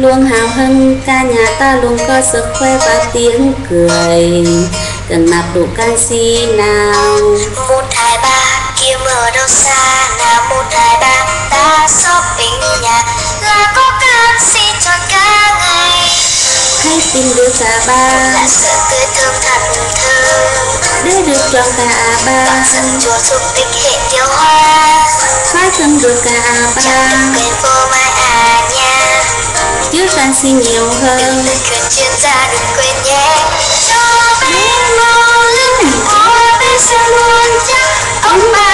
luôn hào hứng, cả nhà ta luôn có sức khỏe và tiếng cười, cần nạp đủ canxi nào. 1, 2, 3 kiếm ở đâu xa nào, 1, 2, 3 ta shopping nhà là có canxi trọn cả ngày. Hãy tìm được cả ba Là sữa tươi thơm thật thơm để được chọn cả ba. Toàn sân chua giúp ích hệ tiêu hóa, Phải cần được cả ba, chẳng được quên phô mai à nha. chứa canxi nhiều Đừng hơn. từ khuyên chuyên gia đừng quên nhé. Cho bé ngon lớn, bé sẽ luôn chắc ông bà